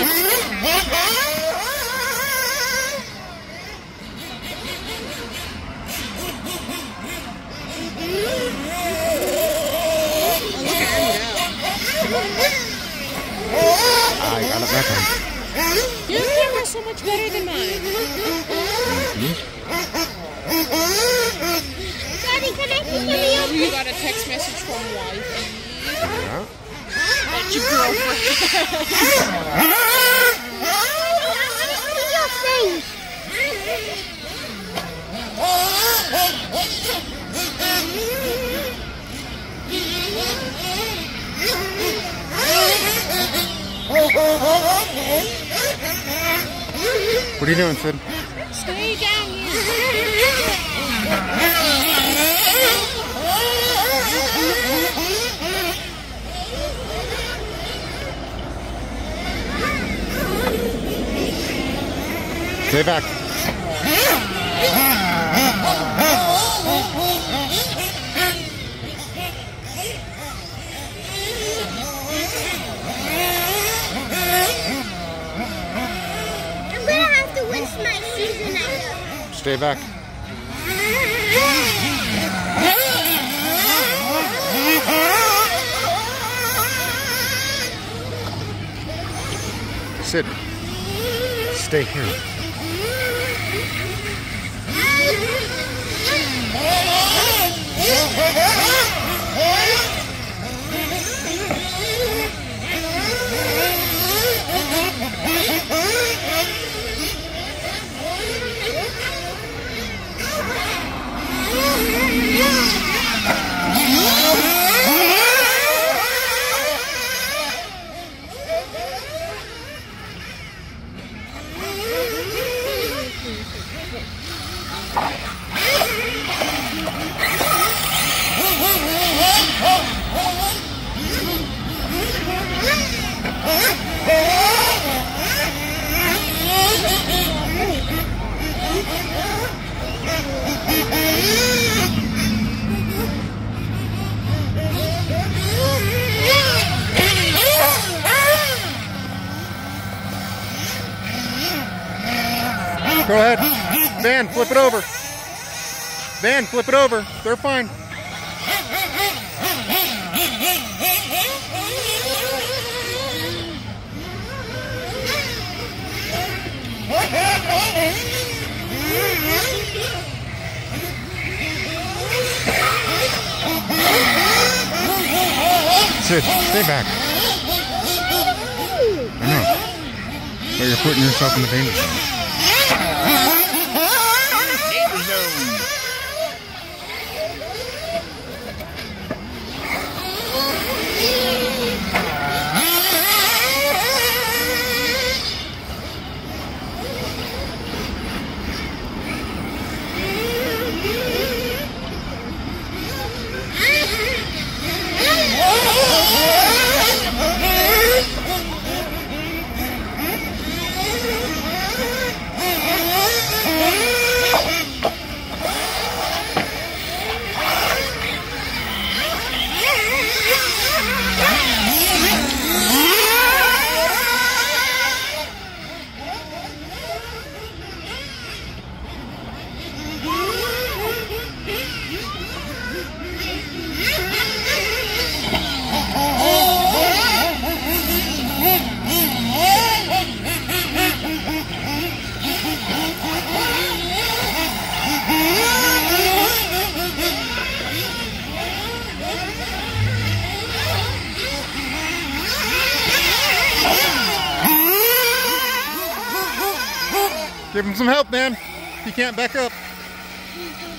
I got it that time. Your camera's so much better than mine. Daddy, can I see you? You got a text message from wife. Yeah. That's your girlfriend. Your face. What are you doing, Sid? Stay down here. Stay back. I'm gonna have to rinse my season item. Stay back. Sid, stay here. Go ahead. Van, flip it over. Van, flip it over. They're fine. Sid, stay back. I know. But you're putting yourself in the danger zone. Danger zone. Give him some help, man. He can't back up.